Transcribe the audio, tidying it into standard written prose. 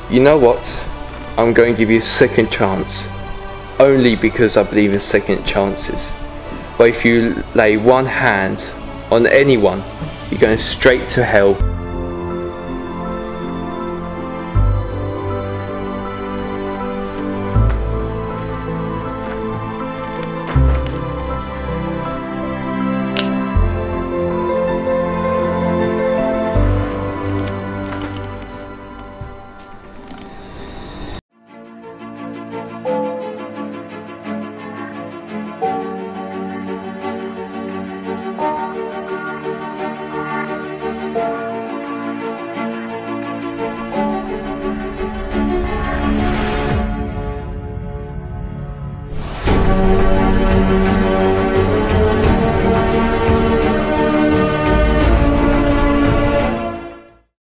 You know what? I'm going to give you a second chance. Only because I believe in second chances. But if you lay one hand on anyone, you're going straight to hell.